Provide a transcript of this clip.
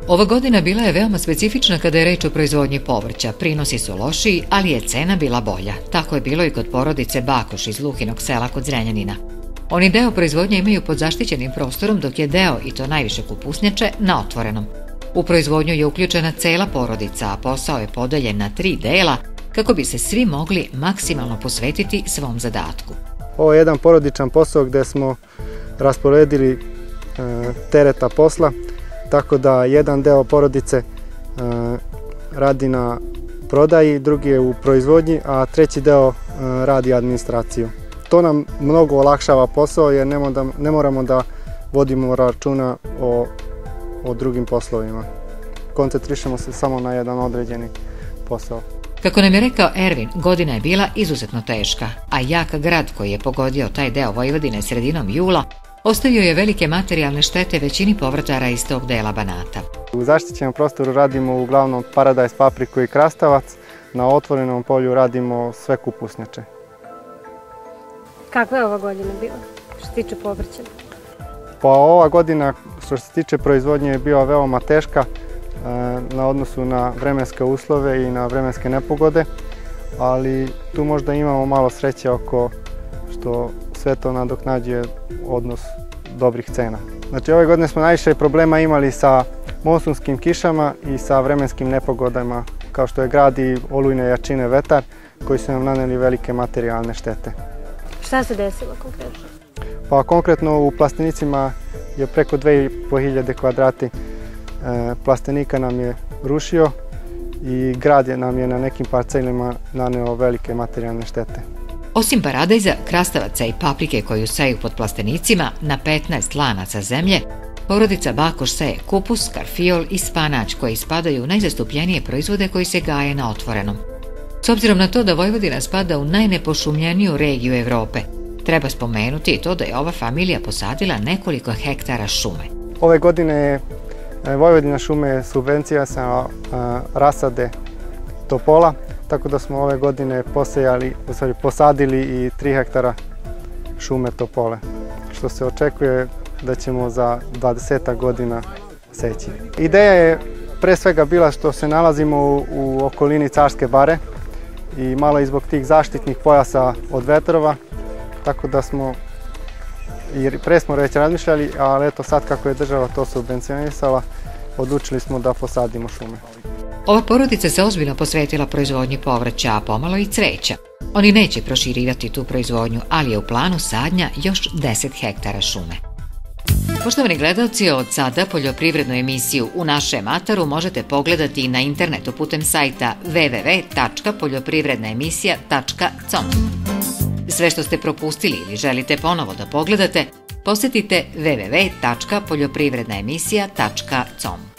Ova godina bila je veoma specifična kada je reč o proizvodnji povrća. Prinosi su lošiji, ali je cena bila bolja. Tako je bilo i kod porodice Bakoš iz Luhinog sela kod Zrenjanina. Oni deo proizvodnje imaju pod zaštićenim prostorom, dok je deo, i to najviše kupusnjače, na otvorenom. U proizvodnju je uključena cela porodica, a posao je podeljen na 3 dela kako bi se svi mogli maksimalno posvetiti svom zadatku. Ovo je jedan porodičan posao gde smo rasporedili tereta posla, tako da jedan deo porodice radi na prodaji, drugi je u proizvodnji, a treći deo radi administraciju. To nam mnogo olakšava posao jer ne moramo da vodimo računa o drugim poslovima. Koncentrišemo se samo na jedan određeni posao. Kako nam je rekao Ervin, godina je bila izuzetno teška, a jak grad koji je pogodio taj deo Vojvodine sredinom jula ostavio je velike materijalne štete većini povrtara iz tog dela Banata. U zaštićenom prostoru radimo uglavnom paradajz, papriku i krastavac, na otvorenom polju radimo sve kupusnjače. Kakva je ova godina bila što se tiče povrća? Pa ova godina što se tiče proizvodnje je bila veoma teška na odnosu na vremenske uslove i na vremenske nepogode, ali tu možda imamo malo sreće oko što sve to nadoknađuje odnos dobrih cena. Znači ove godine smo najviše problema imali sa monsunskim kišama i sa vremenskim nepogodama, kao što je grad i olujne jačine vetar, koji su nam naneli velike materijalne štete. Šta se desilo konkretno? Pa konkretno u plastenicima je preko 2500 kvadrati plastenika nam je rušio i grad nam je na nekim parcelima naneo velike materijalne štete. Osim paradajza, krastavaca i paprike koju seju pod plastenicima na 15 lanaca zemlje, porodica Bakoš seje kupus, karfiol i spanać koji spadaju u najzastupljenije proizvode koji se gaje na otvorenom. S obzirom na to da Vojvodina spada u najnepošumljeniju regiju Evrope, treba spomenuti i to da je ova familija posadila nekoliko hektara šume. Ove godine je Vojvodina šume subvencija sa rasade topola, tako da smo ove godine posadili i 3 hektara šume topole, što se očekuje da ćemo za 20 godina seći. Ideja je pre svega bila što se nalazimo u okolini Carske bare i malo i zbog tih zaštitnih pojasa od vetrova, tako da smo i pre smo već razmišljali, ali eto sad kako je država to subvencionisala, odlučili smo da posadimo šume. Ova porodica se ozbiljno posvetila proizvodnji povrća, a pomalo i cveća. Oni neće proširivati tu proizvodnju, ali je u planu sadnja još 10 hektara šume. Poštovani gledalci, od sada poljoprivrednu emisiju U našem ataru možete pogledati i na internetu putem sajta www.poljoprivrednaemisija.com. Sve što ste propustili ili želite ponovo da pogledate, posetite www.poljoprivrednaemisija.com.